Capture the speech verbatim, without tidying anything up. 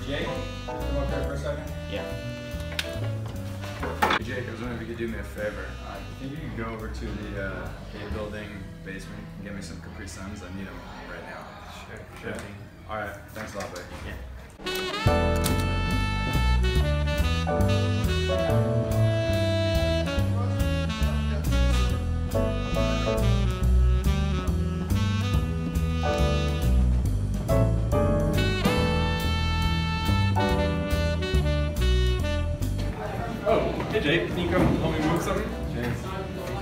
Jake, come up here for a second. Yeah. Hey Jake, I was wondering if you could do me a favor. Uh, think you could go over to the uh, A building basement and get me some Capri Suns? I need them right now. Sure, sure. Yeah. All right, thanks a lot, buddy. Yeah. Oh, hey Jake, can you come help me move something? James.